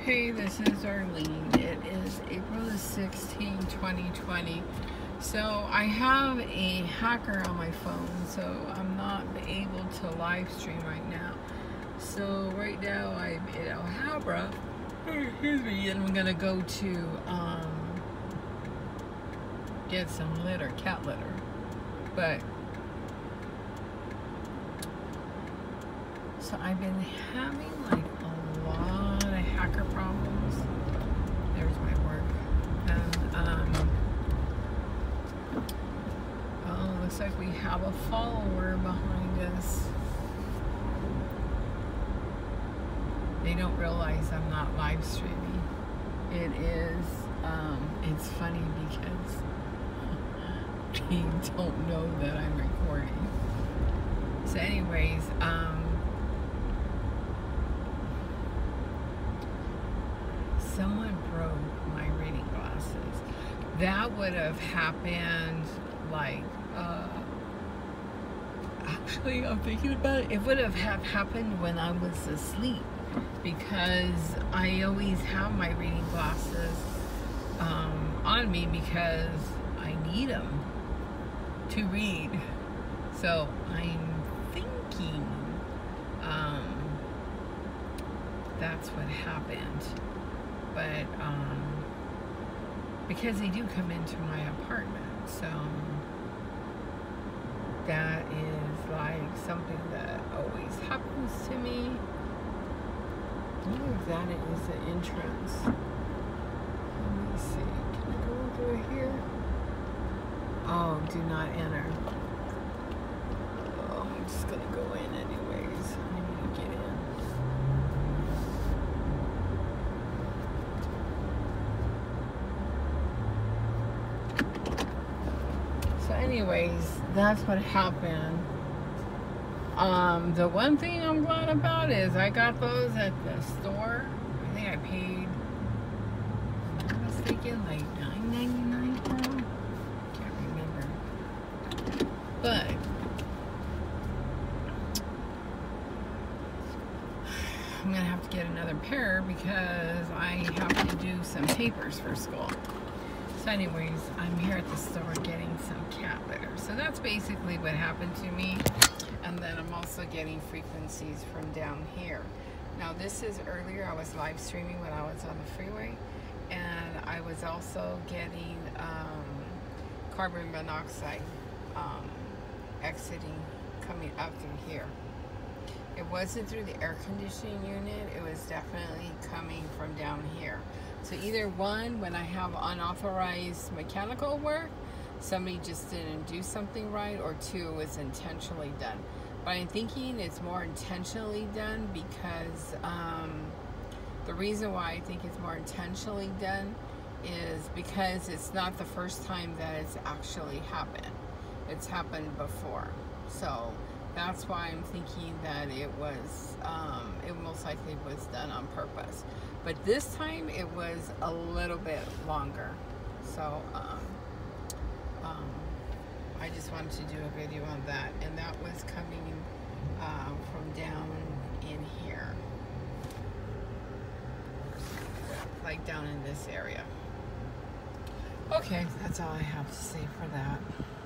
Okay, this is Arlene. It is April the 16th, 2020. So I have a hacker on my phone, so I'm not able to live stream right now. So right now I'm in Alhambra, excuse me, and I'm gonna go to get some litter, cat litter. But so I've been having like a lot of hacker problems. There's my work. And oh, looks like we have a follower behind us. They don't realize I'm not live streaming. It is, it's funny because they don't know that I'm recording. So anyways, someone broke my reading glasses. That would have happened like, actually I'm thinking about it, it would have happened when I was asleep, because I always have my reading glasses on me because I need them to read. So I'm thinking that's what happened. But because they do come into my apartment, so that is like something that always happens to me. I wonder if that is the entrance. Let me see. Can I go through here? Oh, do not enter. Oh, I'm just gonna go in anyways. I need to get in. So anyways, that's what happened. The one thing I'm glad about is I got those at the store. I think I paid, I was thinking like $9.99 for them. Can't remember. But I'm gonna have to get another pair because I have to do some papers for school. So anyways, I'm here at the store getting some cat litter. So that's basically what happened to me. And then I'm also getting frequencies from down here. Now this is earlier, I was live streaming when I was on the freeway. And I was also getting carbon monoxide exiting, coming out through here. It wasn't through the air conditioning unit, it was definitely coming from down here. So either one, when I have unauthorized mechanical work, somebody just didn't do something right, or two, it was intentionally done. But I'm thinking it's more intentionally done because the reason why I think it's more intentionally done is because it's not the first time that it's actually happened. It's happened before. So that's why I'm thinking that it was, it most likely was done on purpose. But this time it was a little bit longer. So I just wanted to do a video on that. And that was coming from down in here. Like down in this area. Okay, that's all I have to say for that.